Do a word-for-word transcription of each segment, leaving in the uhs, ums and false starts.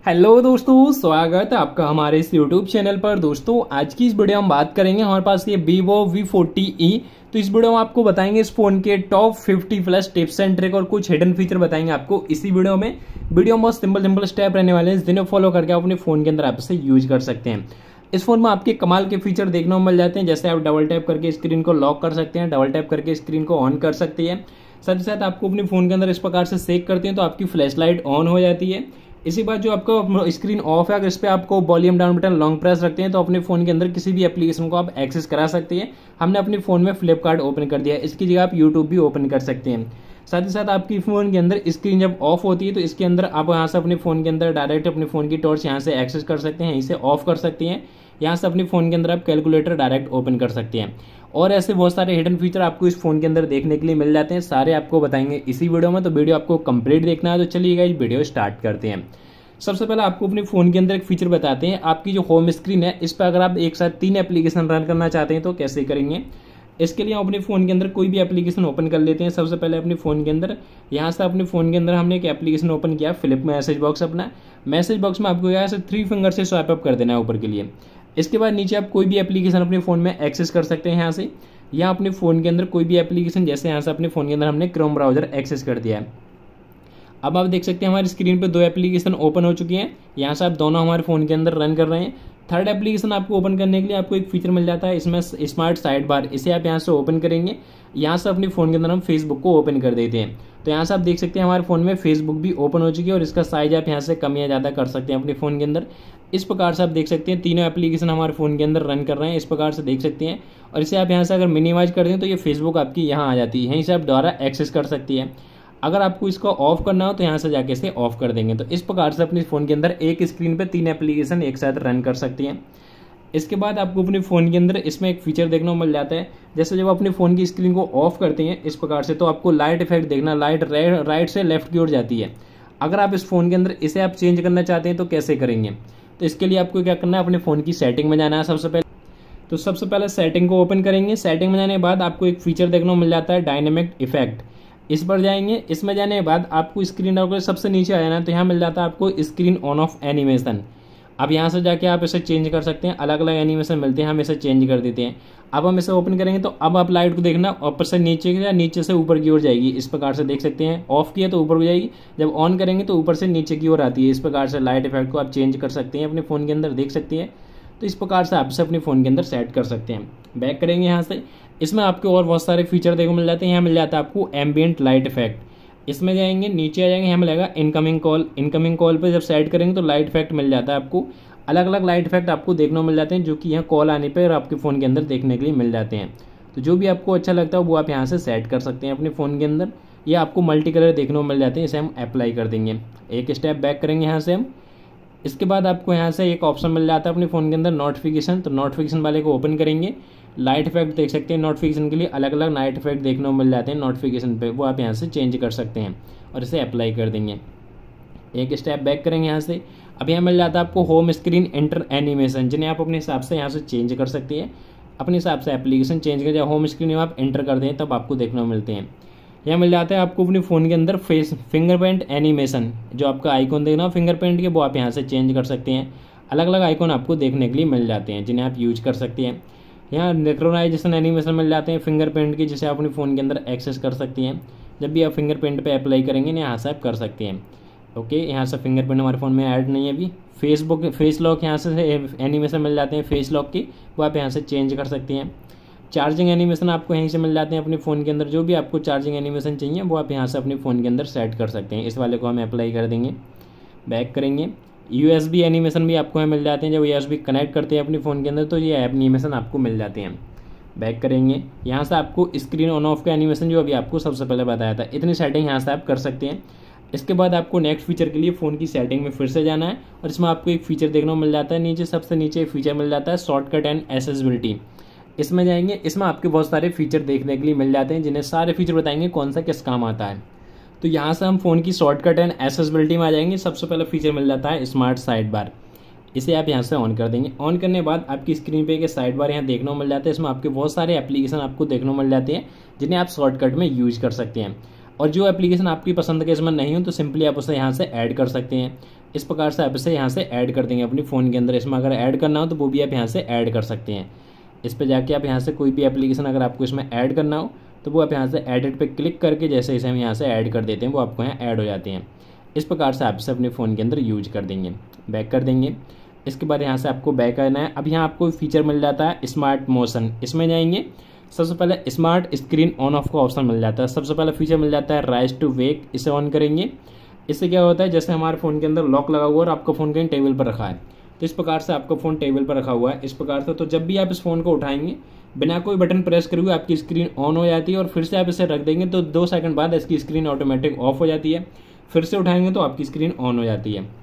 Hello दोस्तों, स्वागत है आपका हमारे इस यूट्यूब चैनल पर। दोस्तों आज की इस वीडियो में बात करेंगे हमारे पास ये वीवो वी फोर्टी ई। तो इस वीडियो में आपको बताएंगे इस फोन के top fifty plus tips and trick और कुछ हिडन फीचर बताएंगे आपको इसी वीडियो में। वीडियो में बहुत सिंपल सिंपल स्टेप रहने वाले हैं जिन्हें फॉलो करके आप अपने फोन के अंदर आप इसे यूज कर सकते हैं। इस फोन में आपके कमाल के फीचर देखने को मिल जाते हैं, जैसे आप डबल टैप करके स्क्रीन को लॉक कर सकते हैं, डबल टैप करके स्क्रीन को ऑन कर सकते हैं। साथ ही साथ आपको अपने फोन के अंदर इस प्रकार से सेक करते हैं तो आपकी फ्लैश लाइट ऑन हो जाती है। इसी बात जो आपका स्क्रीन ऑफ है, अगर इस पर आपको volume down button long press रखते हैं तो अपने फोन के अंदर किसी भी एप्लीकेशन को आप एक्सेस करा सकते हैं। हमने अपने फोन में फ्लिपकार्ट ओपन कर दिया है, इसकी जगह आप यूट्यूब भी ओपन कर सकते हैं। साथ ही साथ आपकी फोन के अंदर स्क्रीन जब ऑफ होती है तो इसके अंदर आप यहाँ से अपने फोन के अंदर डायरेक्ट अपने फोन की टॉर्च यहाँ से एक्सेस कर सकते हैं, यहीं से ऑफ कर सकते हैं। यहाँ से अपने फोन के अंदर आप कैलकुलेटर डायरेक्ट ओपन कर सकते हैं और ऐसे बहुत सारे हिडन फीचर आपको इस फोन के अंदर देखने के लिए मिल जाते हैं। सारे आपको बताएंगे इसी वीडियो में, तो वीडियो आपको कंप्लीट देखना है। तो चलिए गाइस वीडियो स्टार्ट करते हैं। सबसे पहले आपको अपने फोन के अंदर एक फीचर बताते हैं। आपकी जो होम स्क्रीन है इस पर अगर आप एक साथ तीन एप्लीकेशन रन करना चाहते हैं तो कैसे करेंगे। इसके लिए हम अपने फोन के अंदर कोई भी एप्लीकेशन ओपन कर लेते हैं। सबसे पहले अपने फोन के अंदर यहाँ से अपने फोन के अंदर हमने एक एप्लीकेशन ओपन किया, फ्लिप मैसेज बॉक्स। अपना मैसेज बॉक्स में आपको यहाँ से थ्री फिंगर से स्वाइप अप कर देना है ऊपर के लिए। इसके बाद नीचे आप कोई भी एप्लीकेशन अपने फोन में एक्सेस कर सकते हैं। यहाँ से यहाँ अपने फोन के अंदर कोई भी एप्लीकेशन, जैसे यहाँ से अपने फोन के अंदर हमने क्रोम ब्राउजर एक्सेस कर दिया है। अब आप देख सकते हैं हमारी स्क्रीन पे दो एप्लीकेशन ओपन हो चुकी हैं। यहाँ से आप दोनों हमारे फोन के अंदर रन कर रहे हैं। थर्ड एप्लीकेशन आपको ओपन करने के लिए आपको एक फीचर मिल जाता है इसमें, स्मार्ट साइड बार। इसे आप यहाँ से ओपन करेंगे। यहाँ से अपने फोन के अंदर हम फेसबुक को ओपन कर देते हैं। तो यहाँ से आप देख सकते हैं हमारे फोन में फेसबुक भी ओपन हो चुकी है और इसका साइज आप यहाँ से कम या ज़्यादा कर सकते हैं अपने फोन के अंदर। इस प्रकार से आप देख सकते हैं तीनों एप्लीकेशन हमारे फोन के अंदर रन कर रहे हैं, इस प्रकार से देख सकते हैं। और इसे आप यहाँ से अगर मिनिमाइज कर दें तो ये फेसबुक आपकी यहाँ आ जाती है, यहीं से आप दोबारा एक्सेस कर सकती है। अगर आपको इसको ऑफ करना हो तो यहाँ से जाके इसे ऑफ कर देंगे। तो इस प्रकार से अपने फ़ोन के अंदर एक स्क्रीन पे तीन एप्लीकेशन एक साथ रन कर सकती हैं। इसके बाद आपको अपने फ़ोन के अंदर इसमें एक फीचर देखने को मिल जाता है, जैसे जब अपने फ़ोन की स्क्रीन को ऑफ करते हैं इस प्रकार से तो आपको लाइट इफेक्ट देखना, लाइट राइट से लेफ्ट की ओर जाती है। अगर आप इस फ़ोन के अंदर इसे आप चेंज करना चाहते हैं तो कैसे करेंगे। तो इसके लिए आपको क्या करना है, अपने फ़ोन की सेटिंग में जाना है सबसे पहले। तो सबसे पहले सेटिंग को ओपन करेंगे। सेटिंग में जाने के बाद आपको एक फीचर देखने को मिल जाता है डायनेमिक इफेक्ट, इस पर जाएंगे। इसमें जाने के बाद आपको स्क्रीन अगर सबसे नीचे आ जाना है तो यहाँ मिल जाता है आपको स्क्रीन ऑन ऑफ एनिमेशन। अब यहाँ से जाके आप इसे चेंज कर सकते हैं, अलग अलग एनिमेशन मिलते हैं, हम इसे चेंज कर देते हैं। अब हम इसे ओपन करेंगे तो अब आप लाइट को देखना ऊपर से नीचे या नीचे से ऊपर की ओर जाएगी, इस प्रकार से देख सकते हैं। ऑफ किया तो ऊपर हो जाएगी, जब ऑन करेंगे तो ऊपर से नीचे की ओर आती है। इस प्रकार से लाइट इफेक्ट को आप चेंज कर सकते हैं अपने फ़ोन के अंदर, देख सकते हैं। तो इस प्रकार से आप इसे अपने फ़ोन के अंदर सेट कर सकते हैं। बैक करेंगे यहाँ से, इसमें आपको और बहुत सारे फीचर देखने को मिल जाते हैं। यहाँ मिल जाता है आपको एम्बियंट लाइट इफेक्ट। इसमें जाएंगे, नीचे आ जाएंगे, यहाँ मिलेगा इनकमिंग कॉल। इनकमिंग कॉल पे जब सेट करेंगे तो लाइट इफेक्ट मिल जाता है आपको। अलग अलग लाइट इफेक्ट आपको देखने को मिल जाते हैं जो कि यहाँ कॉल आने पर आपके फ़ोन के अंदर देखने के लिए मिल जाते हैं। तो जो भी आपको अच्छा लगता है वो आप यहाँ से सेट कर सकते हैं अपने फ़ोन के अंदर। ये आपको मल्टी कलर देखने को मिल जाते हैं, इसे हम अप्लाई कर देंगे। एक स्टेप बैक करेंगे यहाँ से हम। इसके बाद आपको यहाँ से एक ऑप्शन मिल जाता है अपने फ़ोन के अंदर नोटिफिकेशन। तो नोटिफिकेशन वाले को ओपन करेंगे। लाइट इफेक्ट देख सकते हैं, नोटिफिकेशन के लिए अलग अलग लाइट इफेक्ट देखने को मिल जाते हैं नोटिफिकेशन पे, वो आप यहाँ से चेंज कर सकते हैं और इसे अप्लाई कर देंगे। एक स्टेप बैक करेंगे यहाँ से। अब यहाँ मिल जाता है आपको होम स्क्रीन एंटर एनिमेशन, जिन्हें आप अपने हिसाब से यहाँ से चेंज कर सकते हैं। अपने हिसाब से एप्लीकेशन चेंज कर, जब होम स्क्रीन में आप एंटर कर दें तब आपको देखने को मिलते हैं। यहाँ मिल जाता है आपको अपने फ़ोन के अंदर फेस फिंगरप्रिंट एनिमेशन, जो आपका आइकॉन देखना हो फिंगरप्रिंट के वो आप यहाँ से चेंज कर सकते हैं। अलग अलग आइकॉन आपको देखने के लिए मिल जाते हैं जिन्हें आप यूज कर सकते हैं। यहाँ नेक्रोनाइजेशन एनिमेशन मिल जाते हैं फिंगरप्रिंट की, जिसे आप अपने फ़ोन के अंदर एक्सेस कर सकती हैं। जब भी आप फिंगरप्रिंट पे अप्लाई करेंगे यहाँ से आप कर सकते हैं। ओके, यहाँ से फिंगरप्रिंट हमारे फ़ोन में ऐड नहीं है अभी। फेसबुक फेस लॉक यहाँ से एनिमेशन मिल जाते हैं फेस लॉक की, वो आप यहाँ से चेंज कर सकती हैं। चार्जिंग एनिमेशन आपको यहीं से मिल जाते हैं अपने फ़ोन के अंदर। जो भी आपको चार्जिंग एनिमेशन चाहिए वो आप यहाँ से अपने फ़ोन के अंदर सेट कर सकते हैं। इस वाले को हम अप्लाई कर देंगे। बैक करेंगे। यूएसबी एनिमेशन भी आपको यहाँ मिल जाते हैं, जब यूएसबी कनेक्ट करते हैं अपने फ़ोन के अंदर तो ये एनिमेशन आपको मिल जाते हैं। बैक करेंगे, यहाँ से आपको स्क्रीन ऑन ऑफ का एनिमेशन जो अभी आपको सबसे पहले बताया था, इतनी सेटिंग यहाँ से आप कर सकते हैं। इसके बाद आपको नेक्स्ट फीचर के लिए फ़ोन की सेटिंग में फिर से जाना है और इसमें आपको एक फीचर देखने को मिल जाता है। नीचे सबसे नीचे फीचर मिल जाता है शॉर्टकट एंड एक्सेसिबिलिटी। इसमें जाएंगे, इसमें आपके बहुत सारे फीचर देखने के लिए मिल जाते हैं, जिन्हें सारे फीचर बताएंगे कौन सा किस काम आता है। तो यहाँ से हम फ़ोन की शॉर्टकट एंड एक्सेसिबिलिटी में आ जाएंगे। सबसे पहला फीचर मिल जाता है स्मार्ट साइड बार। इसे आप यहाँ से ऑन कर देंगे। ऑन करने के बाद आपकी स्क्रीन पे एक साइड बार यहाँ देखने को मिल जाता है। इसमें आपके बहुत सारे एप्लीकेशन आपको देखने को मिल जाते हैं जिन्हें आप शॉर्टकट में यूज कर सकते हैं। और जो एप्लीकेशन आपकी पसंद के इसमें नहीं हो तो सिंपली आप उसे यहाँ से ऐड कर सकते हैं। इस प्रकार से आप इसे यहाँ से ऐड कर देंगे अपनी फ़ोन के अंदर। इसमें अगर ऐड करना हो तो वो भी आप यहाँ से ऐड कर सकते हैं। इस पर जाके आप यहाँ से कोई भी एप्लीकेशन अगर आपको इसमें ऐड करना हो तो वो आप यहाँ से एडिट पे क्लिक करके जैसे इसे हम यहाँ से ऐड कर देते हैं वो आपको यहाँ ऐड हो जाते हैं। इस प्रकार से आप इसे अपने फ़ोन के अंदर यूज कर देंगे। बैक कर देंगे। इसके बाद यहाँ से आपको बैक करना है। अब यहाँ आपको फीचर मिल जाता है स्मार्ट मोशन। इसमें जाएंगे, सबसे पहले स्मार्ट स्क्रीन ऑन ऑफ का ऑप्शन मिल जाता है। सबसे पहला फीचर मिल जाता है राइज टू वेक। इसे ऑन करेंगे। इससे क्या होता है, जैसे हमारे फ़ोन के अंदर लॉक लगा हुआ और आपका फ़ोन कहीं टेबल पर रखा है तो इस प्रकार से आपका फ़ोन टेबल पर रखा हुआ है इस प्रकार से, तो जब भी आप इस फ़ोन को उठाएंगे बिना कोई बटन प्रेस करे हुए आपकी स्क्रीन ऑन हो जाती है और फिर से आप इसे रख देंगे तो दो सेकंड बाद इसकी स्क्रीन ऑटोमेटिक ऑफ हो जाती है। फिर से उठाएंगे तो आपकी स्क्रीन ऑन हो जाती है।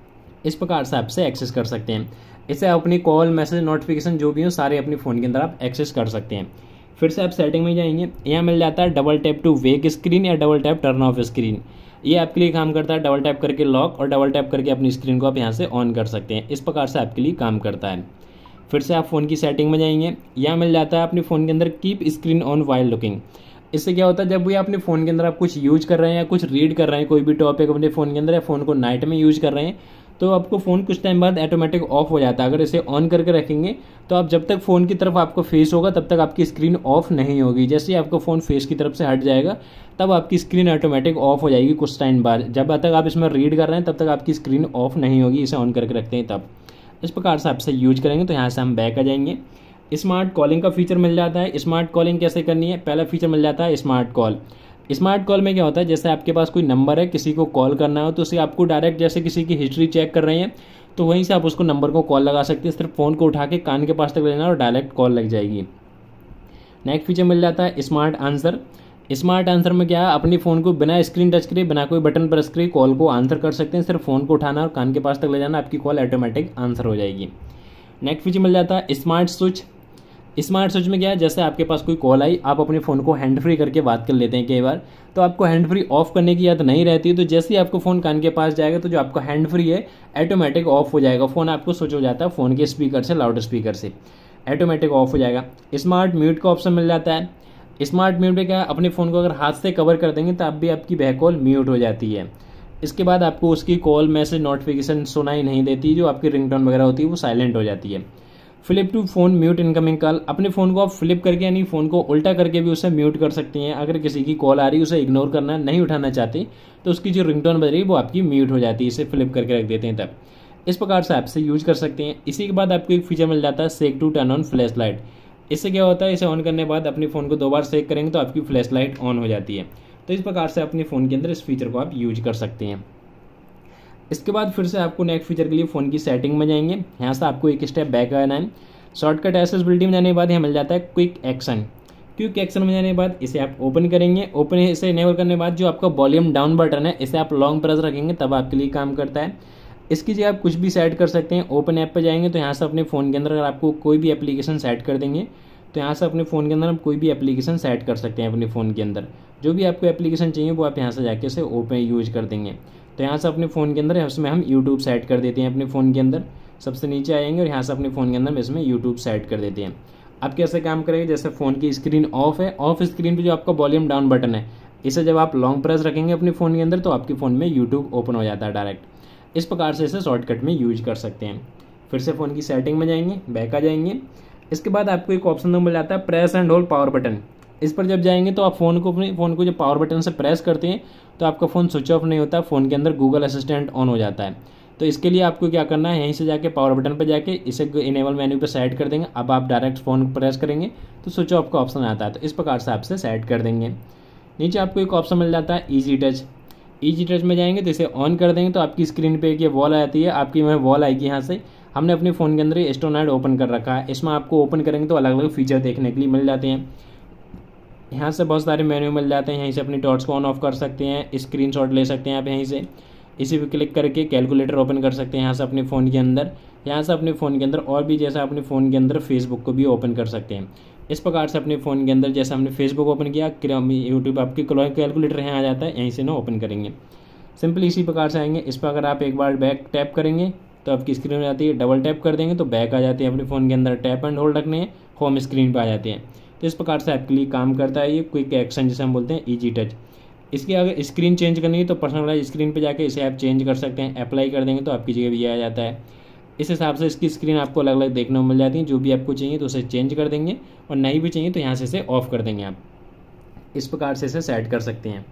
इस प्रकार से आप इसे एक्सेस कर सकते हैं। इसे अपनी कॉल, मैसेज, नोटिफिकेशन जो भी हो सारे अपनी फ़ोन के अंदर आप एक्सेस कर सकते हैं। फिर से आप सेटिंग में जाएंगे, यहाँ मिल जाता है double tap to wake screen या double tap turn off screen. ये आपके लिए काम करता है। डबल टैप करके लॉक और डबल टैप करके अपनी स्क्रीन को आप यहाँ से ऑन कर सकते हैं। इस प्रकार से आपके लिए काम करता है। फिर से आप फ़ोन की सेटिंग में जाएंगे, यहाँ मिल जाता है अपने फ़ोन के अंदर keep screen on while looking. इससे क्या होता है, जब भी अपने फ़ोन के अंदर आप कुछ यूज कर रहे हैं या कुछ रीड कर रहे हैं, कोई भी टॉपिक अपने फ़ोन के अंदर या फ़ोन को नाइट में यूज कर रहे हैं तो आपको फ़ोन कुछ टाइम बाद ऑटोमेटिक ऑफ हो जाता है। अगर इसे ऑन करके रखेंगे तो आप जब तक फ़ोन की तरफ आपको फेस होगा तब तक आपकी स्क्रीन ऑफ नहीं होगी। जैसे ही आपका फ़ोन फेस की तरफ से हट जाएगा तब आपकी स्क्रीन ऑटोमेटिक ऑफ हो जाएगी कुछ टाइम बाद। जब तक आप इसमें रीड कर रहे हैं तब तक आपकी स्क्रीन ऑफ नहीं होगी, इसे ऑन करके रखते हैं तब। इस प्रकार से आप इसे यूज करेंगे। तो यहाँ से हम बैक आ जाएंगे। स्मार्ट कॉलिंग का फीचर मिल जाता है। स्मार्ट कॉलिंग कैसे करनी है, पहला फीचर मिल जाता है स्मार्ट कॉल। स्मार्ट कॉल में क्या होता है, जैसे आपके पास कोई नंबर है, किसी को कॉल करना हो तो उसे आपको डायरेक्ट, जैसे किसी की हिस्ट्री चेक कर रहे हैं तो वहीं से आप उसको नंबर को कॉल लगा सकते हैं। सिर्फ फ़ोन को उठा के कान के पास तक लेना और डायरेक्ट कॉल लग जाएगी। नेक्स्ट फीचर मिल जाता है स्मार्ट आंसर। स्मार्ट आंसर में क्या है, अपनी फ़ोन को बिना स्क्रीन टच करे, बिना कोई बटन प्रेस करे कॉल को आंसर कर सकते हैं। सिर्फ फ़ोन को उठाना और कान के पास तक ले जाना, आपकी कॉल ऑटोमेटिक आंसर हो जाएगी। नेक्स्ट फीचर मिल जाता है स्मार्ट स्विच। स्मार्ट स्विच में क्या है, जैसे आपके पास कोई कॉल आई, आप अपने फ़ोन को हैंड फ्री करके बात कर लेते हैं कई बार, तो आपको हैंड फ्री ऑफ करने की याद नहीं रहती। तो जैसे ही आपको फ़ोन कान के पास जाएगा तो जो आपका हैंड फ्री है ऑटोमेटिक ऑफ हो जाएगा। फ़ोन आपको स्विच हो जाता है फ़ोन के स्पीकर से, लाउड स्पीकर से ऑटोमेटिक ऑफ हो जाएगा। स्मार्ट म्यूट का ऑप्शन मिल जाता है। स्मार्ट म्यूट में क्या है, अपने फ़ोन को अगर हाथ से कवर कर देंगे तब भी आपकी बैक कॉल म्यूट हो जाती है। इसके बाद आपको उसकी कॉल, मैसेज, नोटिफिकेशन सुनाई नहीं देती। जो आपकी रिंगटोन वगैरह होती है वो साइलेंट हो जाती है। Flip to phone mute incoming call. अपने फ़ोन को आप फ्लिप करके यानी फ़ोन को उल्टा करके भी उसे म्यूट कर सकती हैं। अगर किसी की कॉल आ रही है, उसे इग्नोर करना, नहीं उठाना चाहते तो उसकी जो रिंगटोन बज रही है वो आपकी म्यूट हो जाती है। इसे फ्लिप करके रख देते हैं तब। इस प्रकार से आप इसे यूज कर सकते हैं। इसी के बाद आपको एक फीचर मिल जाता है shake to turn on flash light. इससे क्या होता है, इसे ऑन करने के बाद अपने फ़ोन को दो बार सेक करेंगे तो आपकी फ्लैश लाइट ऑन हो जाती है। तो इस प्रकार से अपने फ़ोन के अंदर इस फीचर को आप यूज कर सकते हैं। इसके बाद फिर से आपको नेक्स्ट फीचर के लिए फ़ोन की सेटिंग में जाएंगे। यहाँ से आपको एक स्टेप बैक आना है। शॉर्टकट एक्सेसिबिलिटी में जाने के बाद यहाँ मिल जाता है क्विक एक्शन। क्विक एक्शन में जाने के बाद इसे आप ओपन करेंगे। ओपन इसे इनेबल करने के बाद जो आपका वॉल्यूम डाउन बटन है इसे आप लॉन्ग प्रेस रखेंगे तब आपके लिए काम करता है। इसकी जगह आप कुछ भी सेट कर सकते हैं। ओपन ऐप पर जाएंगे तो यहाँ से अपने फ़ोन के अंदर अगर आपको कोई भी एप्लीकेशन सेट कर देंगे तो यहाँ से अपने फ़ोन के अंदर आप कोई भी एप्लीकेशन सेट कर सकते हैं। अपने फ़ोन के अंदर जो भी आपको एप्लीकेशन चाहिए वो आप यहाँ से जाके इसे ओपन यूज कर देंगे। तो यहाँ से अपने फ़ोन के अंदर उसमें हम यूट्यूब सेट कर देते हैं। अपने फ़ोन के अंदर सबसे नीचे आएंगे और यहाँ से अपने फ़ोन के अंदर इसमें यूट्यूब सेट कर देते हैं। अब कैसे काम करेंगे, जैसे फ़ोन की स्क्रीन ऑफ है, ऑफ स्क्रीन पे जो आपका वॉल्यूम डाउन बटन है इसे जब आप लॉन्ग प्रेस रखेंगे अपने फ़ोन के अंदर तो आपके फ़ोन में यूट्यूब ओपन हो जाता है डायरेक्ट। इस प्रकार से इसे शॉर्टकट में यूज कर सकते हैं। फिर से फ़ोन की सेटिंग में जाएंगे, बैक आ जाएंगे। इसके बाद आपको एक ऑप्शन मिल जाता है press and hold power button. इस पर जब जाएंगे तो आप फ़ोन को अपने फ़ोन को जब पावर बटन से प्रेस करते हैं तो आपका फ़ोन स्विच ऑफ नहीं होता, फ़ोन के अंदर गूगल असिस्टेंट ऑन हो जाता है। तो इसके लिए आपको क्या करना है, यहीं से जाके पावर बटन पर जाके इसे इनेबल मेन्यू पर सेट कर देंगे। अब आप डायरेक्ट फ़ोन प्रेस करेंगे तो स्विच ऑफ का ऑप्शन आता है। तो इस प्रकार से आप इसे सेट कर देंगे। नीचे आपको एक ऑप्शन मिल जाता है ईजी टच। ईजी टच में जाएंगे तो इसे ऑन कर देंगे तो आपकी स्क्रीन पे एक ये वॉल आती है, आपकी में वॉल आएगी। यहाँ से हमने अपने फ़ोन के अंदर ये स्टोनाइड ओपन कर रखा है। इसमें आपको ओपन करेंगे तो अलग अलग फीचर देखने के लिए मिल जाते हैं। यहाँ से बहुत सारे मेन्यू मिल जाते हैं। यहीं से अपनी टॉर्च को ऑन ऑफ कर सकते हैं, स्क्रीनशॉट ले सकते हैं आप यहीं से। इसी पे क्लिक करके कैलकुलेटर ओपन कर सकते हैं यहाँ से अपने फ़ोन के अंदर। यहाँ से अपने फ़ोन के अंदर और भी जैसा अपने फ़ोन के अंदर फेसबुक को भी ओपन कर सकते हैं। इस प्रकार से अपने फ़ोन के अंदर जैसे हमने फेसबुक ओपन किया, यूट्यूब आपकी कैलकुलेटर यहाँ आ जाता है, यहीं से ना ओपन करेंगे। सिंपली इसी प्रकार से आएंगे। इस पर अगर आप एक बार बैक टैप करेंगे तो आपकी स्क्रीन हो जाती है। डबल टैप कर देंगे तो बैक आ जाती है अपने फ़ोन के अंदर। टैप एंड होल्ड रखने हैं, होम स्क्रीन पर आ जाते हैं। तो इस प्रकार से आपके लिए काम करता है ये क्विक एक्शन जिसे हम बोलते हैं ईजी टच। इसकी अगर स्क्रीन चेंज करनी है तो पर्सनलाइज स्क्रीन पे जाके इसे आप चेंज कर सकते हैं। अप्लाई कर देंगे तो आपकी जगह भी आ जाता है। इस हिसाब से इसकी स्क्रीन आपको अलग अलग देखने को मिल जाती है। जो भी आपको चाहिए तो उसे चेंज कर देंगे और नहीं भी चाहिए तो यहाँ से इसे ऑफ कर देंगे। आप इस प्रकार से इसे सेट कर सकते हैं।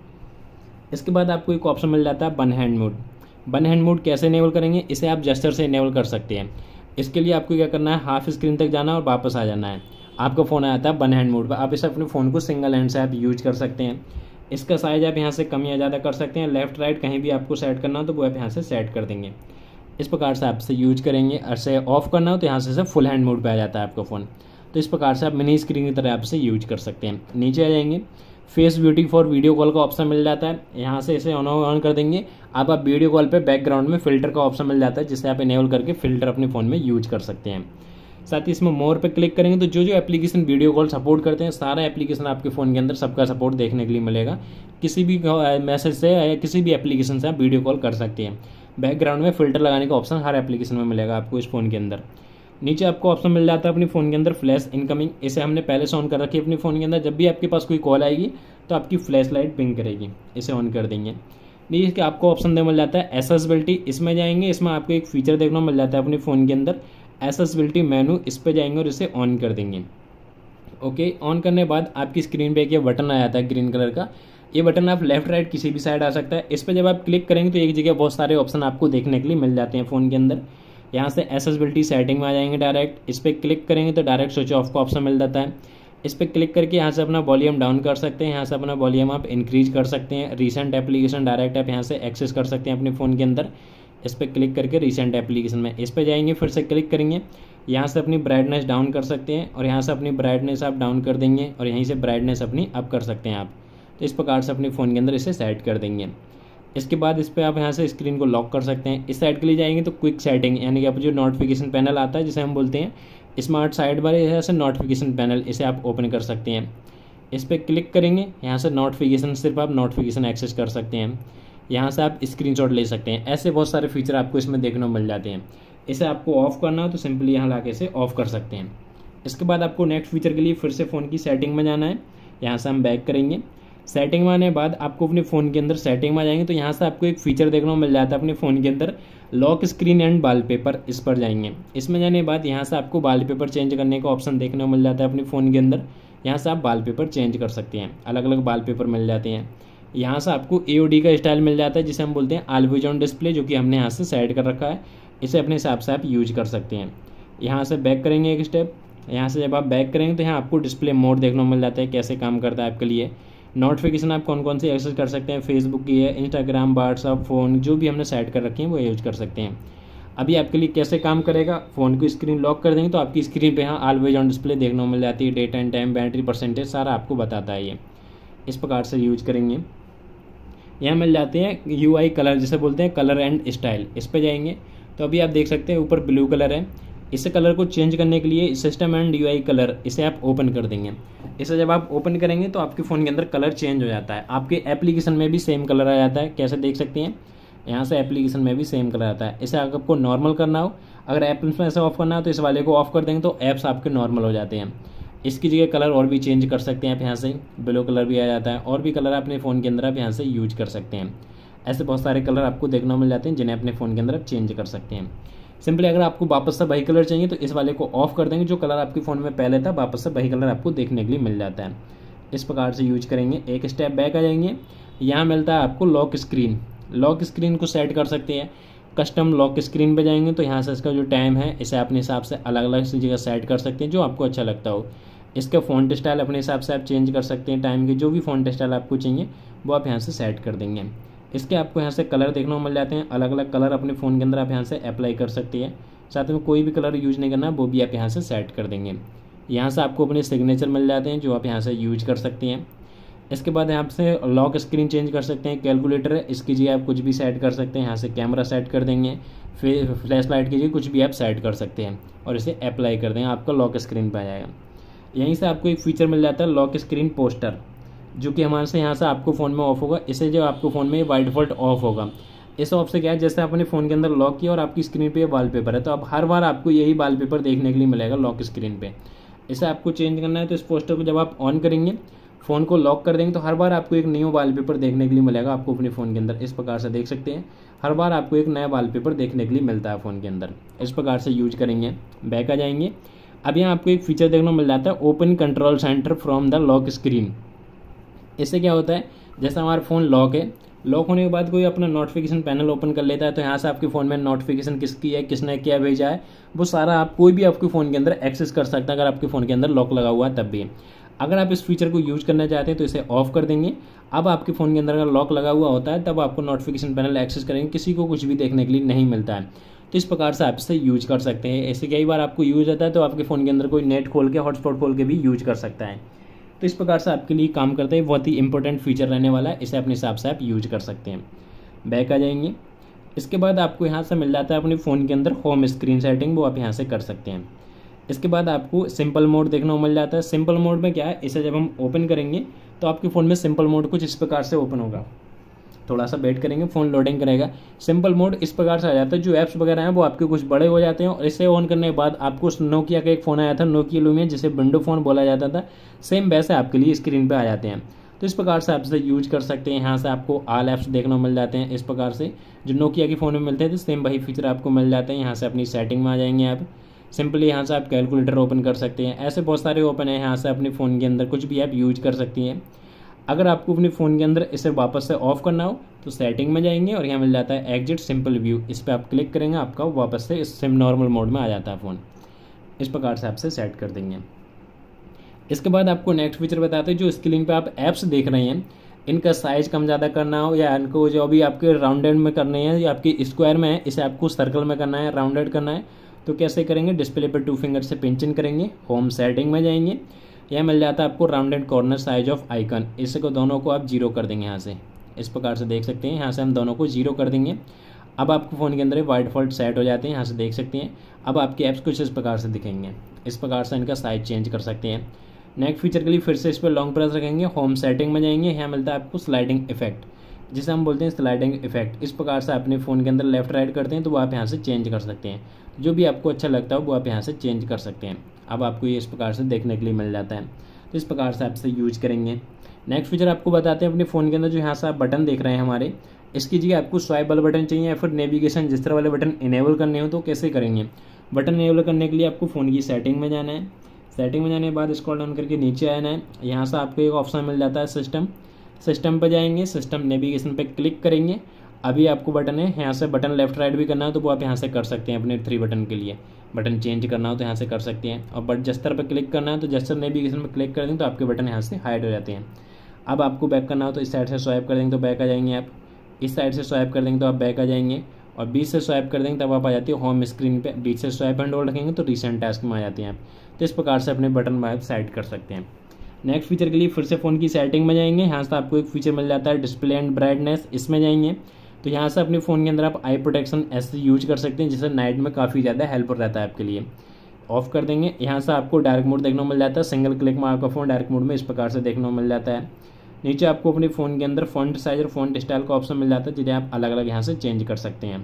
इसके बाद आपको एक ऑप्शन मिल जाता है one hand mode. One hand mode कैसे इनेबल करेंगे, इसे आप जेस्चर से इनेबल कर सकते हैं। इसके लिए आपको क्या करना है, हाफ स्क्रीन तक जाना और वापस आ जाना है। आपका फ़ोन आ जाता है वन हैंड मोड पर। आप इसे अपने फ़ोन को सिंगल हैंड से आप यूज कर सकते हैं। इसका साइज आप यहाँ से कम या ज़्यादा कर सकते हैं। लेफ्ट राइट कहीं भी आपको सेट करना हो तो वो आप यहाँ से सेट कर देंगे। इस प्रकार से आप इसे यूज करेंगे। और इसे ऑफ करना हो तो यहाँ से इसे फुल हैंड मोड पे आ जाता है आपका फ़ोन। तो इस प्रकार से आप मिनी स्क्रीन की तरह आप इसे यूज कर सकते हैं। नीचे आ जाएंगे, face beauty for video call का ऑप्शन मिल जाता है। यहाँ से इसे ऑन ऑन कर देंगे। आप आप वीडियो कॉल पे बैकग्राउंड में फिल्टर का ऑप्शन मिल जाता है, जिससे आप इनेबल करके फिल्टर अपने फ़ोन में यूज कर सकते हैं। साथ ही इसमें मोर पे क्लिक करेंगे तो जो जो एप्लीकेशन वीडियो कॉल सपोर्ट करते हैं सारा एप्लीकेशन आपके फ़ोन के अंदर सबका सपोर्ट देखने के लिए मिलेगा। किसी भी मैसेज से या किसी भी एप्लीकेशन से आप वीडियो कॉल कर सकते हैं। बैकग्राउंड में फिल्टर लगाने का ऑप्शन हर एप्लीकेशन में मिलेगा आपको इस फ़ोन के अंदर। नीचे आपको ऑप्शन मिल जाता है अपने फ़ोन के अंदर फ्लैश इनकमिंग। इसे हमने पहले से ऑन कर रखी है अपने फ़ोन के अंदर। जब भी आपके पास कोई कॉल आएगी तो आपकी फ्लैश लाइट पिंक करेगी। इसे ऑन कर देंगे। नीचे के आपको ऑप्शन दे मिल जाता है एसेसिबिलिटी। इसमें जाएंगे, इसमें आपको एक फीचर देखने को मिल जाता है अपने फ़ोन के अंदर एसेसिबिलिटी मेनू। इस पर जाएंगे और इसे ऑन कर देंगे। ओके, ऑन करने के बाद आपकी स्क्रीन पे एक ये बटन आ जाता है ग्रीन कलर का। ये बटन आप लेफ्ट राइट किसी भी साइड आ सकता है। इस पर जब आप क्लिक करेंगे तो एक जगह बहुत सारे ऑप्शन आपको देखने के लिए मिल जाते हैं फ़ोन के अंदर। यहाँ से एसेसिबिलिटी सेटिंग में आ जाएंगे डायरेक्ट। इस पर क्लिक करेंगे तो डायरेक्ट स्विच ऑफ का ऑप्शन मिल जाता है। इस पर क्लिक करके यहाँ से अपना वॉल्यूम डाउन कर सकते हैं। यहाँ से अपना वॉल्यूम आप इंक्रीज कर सकते हैं। रीसेंट एप्लीकेशन डायरेक्ट आप यहाँ से एक्सेस कर सकते हैं अपने फ़ोन के अंदर। इस पर क्लिक करके रीसेंट एप्लीकेशन में इस पर जाएंगे, फिर से क्लिक करेंगे। यहाँ से अपनी ब्राइटनेस डाउन कर सकते हैं और यहाँ से अपनी ब्राइटनेस आप डाउन कर देंगे और यहीं से ब्राइटनेस अपनी अप कर सकते हैं आप। तो इस प्रकार से अपने फ़ोन के अंदर इसे सेट कर देंगे। इसके बाद इस पर आप यहाँ से स्क्रीन को लॉक कर सकते हैं। इस साइड के लिए जाएंगे तो क्विक सेटिंग, यानी कि आप जो नोटिफिकेशन पैनल आता है जिसे हम बोलते हैं स्मार्ट साइड बार, यहाँ से नोटिफिकेशन पैनल, इसे आप ओपन कर सकते हैं। इस पर क्लिक करेंगे, यहाँ से नोटिफिकेशन, सिर्फ आप नोटिफिकेशन एक्सेस कर सकते हैं। यहाँ से आप स्क्रीनशॉट ले सकते हैं। ऐसे बहुत सारे फीचर आपको इसमें देखने को मिल जाते हैं। इसे आपको ऑफ करना हो तो सिंपली यहाँ लाके इसे ऑफ कर सकते हैं। इसके बाद आपको नेक्स्ट फीचर के लिए फिर से फ़ोन की सेटिंग में जाना है। यहाँ से हम बैक करेंगे। सेटिंग में आने के बाद आपको अपने फ़ोन के अंदर सेटिंग में जाएंगे तो यहाँ से आपको एक फीचर देखने को मिल जाता है अपने फ़ोन के अंदर लॉक स्क्रीन एंड वॉलपेपर। इस पर जाएंगे। इसमें जाने के बाद यहाँ से आपको वॉलपेपर चेंज करने का ऑप्शन देखने को मिल जाता है अपने फ़ोन के अंदर। यहाँ से आप वॉलपेपर चेंज कर सकते हैं। अलग अलग वॉलपेपर मिल जाते हैं। यहाँ से आपको ए ओ डी का स्टाइल मिल जाता है, जिसे हम बोलते हैं ऑलवेज ऑन डिस्प्ले, जो कि हमने यहाँ से सेट कर रखा है। इसे अपने हिसाब से आप यूज कर सकते हैं। यहाँ से बैक करेंगे एक स्टेप। यहाँ से जब आप बैक करेंगे तो यहाँ आपको डिस्प्ले मोड देखने को मिल जाता है, कैसे काम करता है आपके लिए। नोटिफिकेशन आप कौन कौन से एक्सेस कर सकते हैं, फेसबुक की है, इंस्टाग्राम, व्हाट्सअप, फ़ोन, जो भी हमने सेट कर रखे हैं वो यूज कर सकते हैं। अभी आपके लिए कैसे काम करेगा, फ़ोन की स्क्रीन लॉक कर देंगे तो आपकी स्क्रीन पे यहाँ ऑलवेज ऑन डिस्प्ले देखने को मिल जाती है। Date and time, battery percentage, सारा आपको बताता है ये। इस प्रकार से यूज करेंगे। यहाँ मिल जाते हैं यू आई कलर, जिसे बोलते हैं कलर एंड स्टाइल। इस पर जाएंगे तो अभी आप देख सकते हैं ऊपर ब्लू कलर है। इस कलर को चेंज करने के लिए system and U I colour, इसे आप ओपन कर देंगे। इसे जब आप ओपन करेंगे तो आपके फ़ोन के अंदर कलर चेंज हो जाता है। आपके एप्लीकेशन में भी सेम कलर आ जाता है। कैसे देख सकते हैं, यहाँ से एप्लीकेशन में भी सेम कलर आता है। इसे अगर आपको नॉर्मल करना हो, अगर ऐप्स में ऐसे ऑफ करना हो तो इस वाले को ऑफ कर देंगे तो ऐप्स आपके नॉर्मल हो जाते हैं। इसकी जगह कलर और भी चेंज कर सकते हैं आप। यहाँ से ब्लू कलर भी आ जाता है और भी कलर अपने फ़ोन के अंदर आप यहाँ से यूज कर सकते हैं। ऐसे बहुत सारे कलर आपको देखने को मिल जाते हैं जिन्हें अपने फ़ोन के अंदर आप चेंज कर सकते हैं। सिंपली अगर आपको वापस से वही कलर चाहिए तो इस वाले को ऑफ कर देंगे। जो कलर आपके फ़ोन में पहले था वापस से वही कलर आपको देखने के लिए मिल जाता है। इस प्रकार से यूज करेंगे। एक स्टेप बैक आ जाएंगे। यहाँ मिलता है आपको लॉक स्क्रीन। लॉक स्क्रीन को सेट कर सकते हैं। कस्टम लॉक स्क्रीन पे जाएंगे तो यहाँ से इसका जो टाइम है इसे अपने हिसाब से अलग अलग सी जगह सेट कर सकते हैं जो आपको अच्छा लगता हो। इसका फ़ॉन्ट स्टाइल अपने हिसाब से आप चेंज कर सकते हैं। टाइम के जो भी फ़ॉन्ट स्टाइल आपको चाहिए वो आप यहाँ से सेट कर देंगे। इसके आपको यहाँ से कलर देखने को मिल जाते हैं। अलग अलग कलर अपने फ़ोन के अंदर आप यहाँ से अप्लाई कर सकते हैं। साथ में कोई भी कलर यूज नहीं करना, वो भी आप यहाँ से सेट कर देंगे। यहाँ से आपको अपने सिग्नेचर मिल जाते हैं जो आप यहाँ से यूज कर सकते हैं। इसके बाद यहाँ से लॉक स्क्रीन चेंज कर सकते हैं। कैलकुलेटर है, इसकी जगह आप कुछ भी सेट कर सकते हैं। यहाँ से कैमरा सेट कर देंगे। फिर फ्लैश लाइट की जगह कुछ भी आप सेट कर सकते हैं और इसे अप्लाई कर देंगे, आपका लॉक स्क्रीन पर आ जाएगा। यहीं से आपको एक फीचर मिल जाता है लॉक स्क्रीन पोस्टर, जो कि हमारे से यहाँ से आपको फ़ोन में ऑफ होगा। इसे जो आपको फ़ोन में बाय डिफ़ॉल्ट ऑफ होगा। इस ऑफ से क्या है, जैसे आपने फ़ोन के अंदर लॉक किया और आपकी स्क्रीन पे वॉलपेपर है तो अब हर बार आपको यही वॉलपेपर देखने के लिए मिलेगा लॉक स्क्रीन पे। इसे आपको चेंज करना है तो इस पोस्टर को जब आप ऑन करेंगे फ़ोन को लॉक कर देंगे तो हर बार आपको एक न्यू वॉलपेपर देखने के लिए मिलेगा आपको अपने फ़ोन के अंदर। इस प्रकार से देख सकते हैं, हर बार आपको एक नया वॉलपेपर देखने के लिए मिलता है फ़ोन के अंदर। इस प्रकार से यूज करेंगे। बैक आ जाएंगे। अब यहाँ आपको एक फीचर देखने को मिल जाता है, open control centre from the lock screen. इससे क्या होता है, जैसा हमारा फ़ोन लॉक है, लॉक होने के बाद कोई अपना नोटिफिकेशन पैनल ओपन कर लेता है तो यहाँ से आपके फ़ोन में नोटिफिकेशन किसकी है, किसने क्या भेजा है, वो सारा आप कोई भी आपके फ़ोन के अंदर एक्सेस कर सकता है अगर आपके फ़ोन के अंदर लॉक लगा हुआ है तब भी। अगर आप इस फीचर को यूज करना चाहते हैं तो इसे ऑफ कर देंगे। अब आपके फ़ोन के अंदर अगर लॉक लगा हुआ होता है तब आपको नोटिफिकेशन पैनल एक्सेस करेंगे, किसी को कुछ भी देखने के लिए नहीं मिलता है। तो इस प्रकार से आप इसे यूज कर सकते हैं। ऐसे कई बार आपको यूज होता है तो आपके फ़ोन के अंदर कोई नेट खोल के, हॉटस्पॉट खोल के भी यूज कर सकता है। तो इस प्रकार से आपके लिए काम करता है, बहुत ही इंपॉर्टेंट फीचर रहने वाला है। इसे अपने हिसाब से आप यूज कर सकते हैं। बैक आ जाएंगे। इसके बाद आपको यहाँ से मिल जाता है अपने फ़ोन के अंदर होम स्क्रीन सेटिंग, वो आप यहाँ से कर सकते हैं। इसके बाद आपको सिंपल मोड देखने को मिल जाता है। सिंपल मोड में क्या है, इसे जब हम ओपन करेंगे तो आपके फ़ोन में सिंपल मोड कुछ इस प्रकार से ओपन होगा। थोड़ा सा वेट करेंगे, फ़ोन लोडिंग करेगा। सिंपल मोड इस प्रकार से आ जाता है, जो ऐप्स वगैरह हैं वो आपके कुछ बड़े हो जाते हैं और इसे ऑन करने के बाद आपको नोकिया का एक फ़ोन आया था, नोकिया लूमिया, जिसे विंडो फ़ोन बोला जाता था, सेम वैसे आपके लिए स्क्रीन पे आ जाते हैं। तो इस प्रकार से आप इसे यूज कर सकते हैं। यहाँ से आपको ऑल ऐप्स देखने को मिल जाते हैं। इस प्रकार से जो नोकिया के फ़ोन में मिलते थे सेम वही फीचर आपको मिल जाते हैं। यहाँ से अपनी सेटिंग में आ जाएंगे आप। सिंपली यहाँ से आप कैलकुलेटर ओपन कर सकते हैं। ऐसे बहुत सारे ओपन है, यहाँ से अपने फ़ोन के अंदर कुछ भी आप यूज कर सकती हैं। अगर आपको अपने फ़ोन के अंदर इसे वापस से ऑफ करना हो तो सेटिंग में जाएंगे और यहाँ मिल जाता है एग्जिट सिंपल व्यू। इस पर आप क्लिक करेंगे, आपका वापस से इस सिम नॉर्मल मोड में आ जाता है फ़ोन। इस प्रकार से आपसे सेट कर देंगे। इसके बाद आपको नेक्स्ट फीचर बताते हैं, जो स्क्रीन पे आप ऐप्स देख रहे हैं इनका साइज कम ज़्यादा करना हो या इनको जो अभी आपके राउंडेड में करने हैं या आपकी स्क्वायर में है, इसे आपको सर्कल में करना है, राउंडेड करना है, तो कैसे करेंगे, डिस्प्ले पर टू फिंगर से पिंचिंग करेंगे, होम सेटिंग में जाएंगे। यह मिल जाता है आपको rounded corner size of icon, इसको दोनों को आप जीरो कर देंगे यहाँ से। इस प्रकार से देख सकते हैं, यहाँ से हम दोनों को जीरो कर देंगे। अब आपके फ़ोन के अंदर बाय डिफ़ॉल्ट सेट हो जाते हैं, यहाँ से देख सकते हैं। अब आपके ऐप्स कुछ इस प्रकार से दिखेंगे। इस प्रकार से इनका साइज चेंज कर सकते हैं। नेक्स्ट फीचर के लिए फिर से इस पर लॉन्ग प्रेस रखेंगे, होम सेटिंग में जाएंगे। यहाँ मिलता है आपको स्लाइडिंग इफेक्ट, जिसे हम बोलते हैं स्लाइडिंग इफेक्ट। इस प्रकार से अपने फ़ोन के अंदर लेफ्ट राइट करते हैं तो वो आप यहाँ से चेंज कर सकते हैं। जो भी आपको अच्छा लगता है वो आप यहाँ से चेंज कर सकते हैं। अब आपको ये इस प्रकार से देखने के लिए मिल जाता है। तो इस प्रकार से आप इसे यूज करेंगे। नेक्स्ट फीचर आपको बताते हैं अपने फ़ोन के अंदर, जो यहाँ से आप बटन देख रहे हैं हमारे, इसकी जगह आपको स्वाइप वाला बटन चाहिए या फिर नेविगेशन जिस तरह वाले बटन इनेबल करने हो तो कैसे करेंगे। बटन इनेबल करने के लिए आपको फ़ोन की सेटिंग में जाना है। सेटिंग में जाने के बाद स्क्रॉल डाउन करके नीचे आना है। यहाँ से आपको एक ऑप्शन मिल जाता है सिस्टम। सिस्टम पर जाएंगे, सिस्टम नेविगेशन पे क्लिक करेंगे। अभी आपको बटन है, यहाँ से बटन लेफ्ट राइट भी करना है तो वो आप यहाँ से कर सकते हैं। अपने थ्री बटन के लिए बटन चेंज करना हो तो यहाँ से कर सकते हैं। और बट जस्टर पर क्लिक करना है तो जस्टर नेविगेशन पर क्लिक कर देंगे तो आपके बटन यहाँ से हाइड हो जाते हैं। अब आपको बैक करना हो तो इस साइड से स्वाइप कर देंगे तो बैक आ जाएंगे आप। इस साइड से स्वाइप कर देंगे तो आप बैक आ जाएंगे। और बीच से स्वाइप कर देंगे तब आप आ जाती है होम स्क्रीन पे। बीच से स्वाइप एंड होल्ड रखेंगे तो रिसेंट टास्क में आ जाते हैं आप। तो इस प्रकार से अपने बटन आप साइड कर सकते हैं। नेक्स्ट फीचर के लिए फिर से फ़ोन की सेटिंग में जाएंगे। यहाँ से आपको एक फीचर मिल जाता है डिस्प्ले एंड ब्राइटनेस, इसमें जाएंगे तो यहाँ से अपने फ़ोन के अंदर आप आई प्रोटेक्शन ऐसे यूज कर सकते हैं, जिससे नाइट में काफ़ी ज़्यादा हेल्प रहता है आपके लिए। ऑफ कर देंगे। यहाँ से आपको डार्क मोड देखने को मिल जाता है। सिंगल क्लिक में आपका फ़ोन डार्क मोड में इस प्रकार से देखने को मिल जाता है। नीचे आपको अपने फ़ोन के अंदर फॉन्ट साइज और फॉन्ट स्टाइल का ऑप्शन मिल जाता है, जिन्हें आप अलग अलग यहाँ से चेंज कर सकते हैं।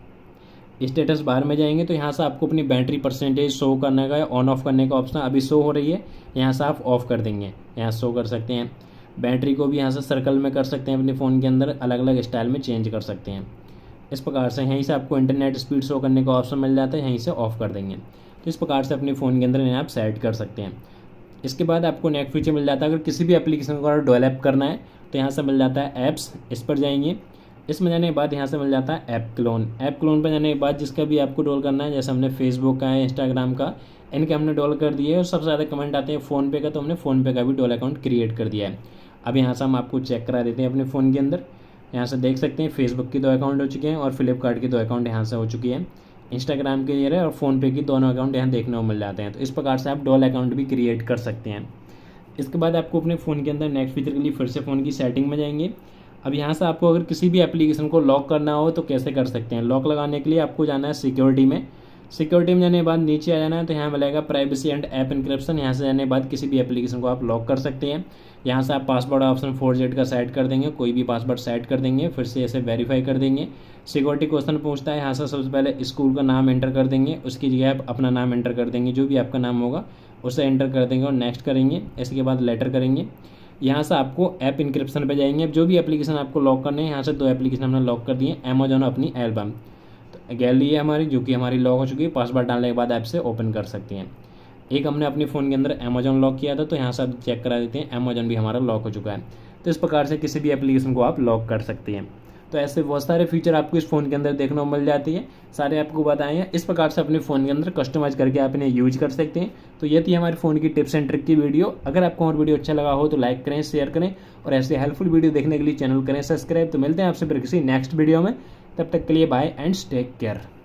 स्टेटस बार में जाएंगे तो यहाँ से आपको अपनी बैटरी परसेंटेज शो करने का या ऑन ऑफ करने का ऑप्शन अभी शो हो रही है, यहाँ से आप ऑफ कर देंगे, यहाँ शो कर सकते हैं। बैटरी को भी यहाँ से सर्कल में कर सकते हैं, अपने फ़ोन के अंदर अलग अलग स्टाइल में चेंज कर सकते हैं। इस प्रकार से यहीं से आपको इंटरनेट स्पीड शो करने का ऑप्शन मिल जाता है, यहीं से ऑफ कर देंगे। तो इस प्रकार से अपने फ़ोन के अंदर इन्हें आप सेट कर सकते हैं। इसके बाद आपको नेक्स्ट फीचर मिल जाता है, अगर किसी भी एप्लीकेशन को अगर डेवलप करना है तो यहाँ से मिल जाता है ऐप्स, इस पर जाएंगे। इसमें जाने के बाद यहाँ से मिल जाता है ऐप क्लोन। ऐप क्लोन पर जाने के बाद जिसका भी आपको डोल करना है, जैसे हमने फेसबुक का है, इंस्टाग्राम का, इनके हमने डोल कर दिए और सबसे ज़्यादा कमेंट आते हैं फ़ोनपे का, तो हमने फ़ोनपे का भी डोल अकाउंट क्रिएट कर दिया है। अब यहाँ से हम आपको चेक करा देते हैं अपने फ़ोन के अंदर। यहाँ से देख सकते हैं फेसबुक की दो अकाउंट हो चुके हैं और फ्लिपकार्ट की दो अकाउंट यहाँ से हो चुकी है। इंस्टाग्राम के ये और फ़ोनपे की दोनों अकाउंट यहाँ देखने को मिल जाते हैं। तो इस प्रकार से आप डोल अकाउंट भी क्रिएट कर सकते हैं। इसके बाद आपको अपने फ़ोन के अंदर नेक्स्ट फीचर के लिए फिर से फ़ोन की सेटिंग में जाएंगे। अब यहाँ से आपको अगर किसी भी एप्लीकेशन को लॉक करना हो तो कैसे कर सकते हैं। लॉक लगाने के लिए आपको जाना है सिक्योरिटी में। सिक्योरिटी में जाने के बाद नीचे आ जाना है तो यहाँ मिलेगा प्राइवेसी एंड ऐप इनक्रिप्शन। यहाँ से जाने के बाद किसी भी एप्लीकेशन को आप लॉक कर सकते हैं। यहाँ से आप पासवर्ड ऑप्शन फोर जेड का सेट कर देंगे, कोई भी पासवर्ड सेट कर देंगे, फिर से ऐसे वेरीफाई कर देंगे। सिक्योरिटी क्वेश्चन पूछता है, यहाँ से सबसे पहले स्कूल का नाम एंटर कर देंगे, उसकी जगह आप अपना नाम एंटर कर देंगे, जो भी आपका नाम होगा उसे एंटर कर देंगे और नेक्स्ट करेंगे। इसके बाद लेटर करेंगे। यहाँ से आपको ऐप इंक्रिप्शन पे जाएंगे। अब जो भी एप्लीकेशन आपको लॉक करने हैं, यहाँ से दो एप्लीकेशन हमने लॉक कर दिए, अमेजोन और अपनी एल्बम। तो गैलरी है हमारी जो कि हमारी लॉक हो चुकी है। पासवर्ड डालने के बाद ऐप से ओपन कर सकती हैं। एक हमने अपने फ़ोन के अंदर अमेजोन लॉक किया था, तो यहाँ से आप चेक करा देते हैं, अमेजोन भी हमारा लॉक हो चुका है। तो इस प्रकार से किसी भी एप्लीकेशन को आप लॉक कर सकते हैं। तो ऐसे बहुत सारे फीचर आपको इस फ़ोन के अंदर देखने को मिल जाती है, सारे आपको बताए हैं। इस प्रकार से अपने फ़ोन के अंदर कस्टमाइज करके आप इन्हें यूज कर सकते हैं। तो ये थी हमारे फ़ोन की टिप्स एंड ट्रिक की वीडियो। अगर आपको हमारा वीडियो अच्छा लगा हो तो लाइक करें, शेयर करें और ऐसे हेल्पफुल वीडियो देखने के लिए चैनल करें सब्सक्राइब। तो मिलते हैं आपसे फिर किसी नेक्स्ट वीडियो में, तब तक के लिए बाय एंड टेक केयर।